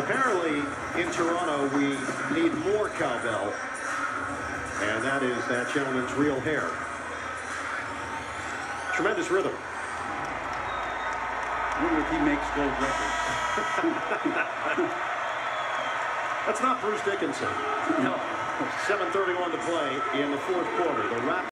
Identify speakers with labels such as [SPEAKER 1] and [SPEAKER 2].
[SPEAKER 1] Apparently, in Toronto, we need more cowbell. And that is that gentleman's real hair. Tremendous rhythm.
[SPEAKER 2] I wonder if he makes gold records.
[SPEAKER 1] That's not Bruce Dickinson.
[SPEAKER 2] No.
[SPEAKER 1] 7:31 to play in the fourth quarter. The Raptors